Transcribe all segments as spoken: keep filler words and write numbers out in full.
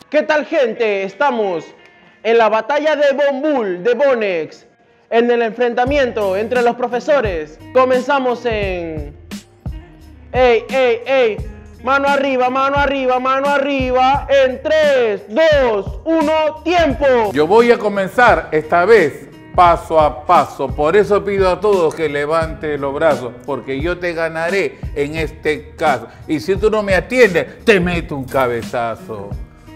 ¿Qué tal, gente? Estamos en la batalla de Bonbull, de Bonex, en el enfrentamiento entre los profesores. Comenzamos en... ¡Ey, ey, ey! Mano arriba, mano arriba, mano arriba. En tres, dos, uno, ¡tiempo! Yo voy a comenzar esta vez paso a paso. Por eso pido a todos que levanten los brazos, porque yo te ganaré en este caso. Y si tú no me atiendes, te meto un cabezazo.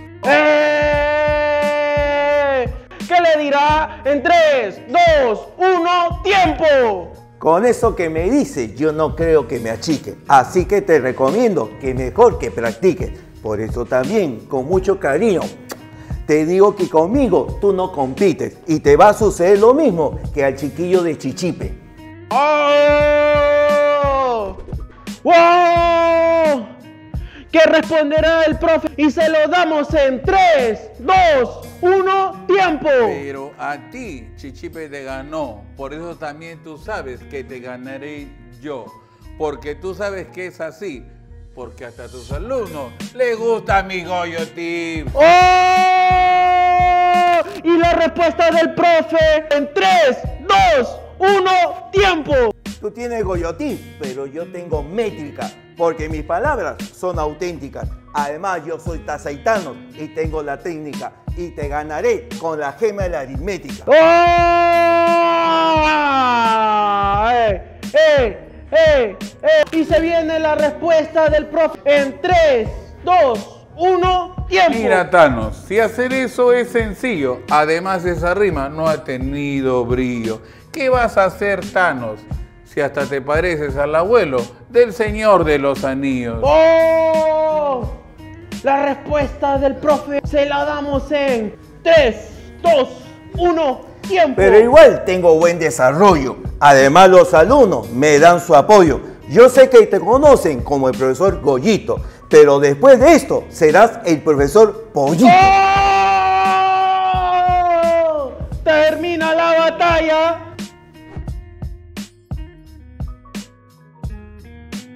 ¡Eh! ¿Qué le dirá? En tres, dos, uno, ¡tiempo! Con eso que me dice, yo no creo que me achique. Así que te recomiendo que mejor que practiques. Por eso también, con mucho cariño, te digo que conmigo tú no compites. Y te va a suceder lo mismo que al chiquillo de Chichipe. ¡Oh! ¡Wow! ¿Qué responderá el profe? Y se lo damos en tres, dos, uno, ¡tiempo! Pero a ti, Chichipe te ganó. Por eso también tú sabes que te ganaré yo. Porque tú sabes que es así. Porque hasta a tus alumnos les gusta mi Goyo Tip. ¡Oh! Y la respuesta del profe en tres, dos, uno, ¡tiempo! Tú tienes goyotip, pero yo tengo métrica, porque mis palabras son auténticas. Además, yo soy tasaitano y tengo la técnica, y te ganaré con la gema de la aritmética. ¡Oh! ¡Eh! ¡Eh! ¡Eh! ¡Eh! Y se viene la respuesta del profe en tres, dos, uno, ¡tiempo! Mira, Thanos, si hacer eso es sencillo, además esa rima no ha tenido brillo. ¿Qué vas a hacer, Thanos, si hasta te pareces al abuelo del Señor de los Anillos? ¡Oh! La respuesta del profe se la damos en tres, dos, uno, ¡tiempo! Pero igual tengo buen desarrollo. Además, los alumnos me dan su apoyo. Yo sé que te conocen como el profesor Goyito, pero después de esto serás el profesor Pollito. ¡Oh! Termina la batalla.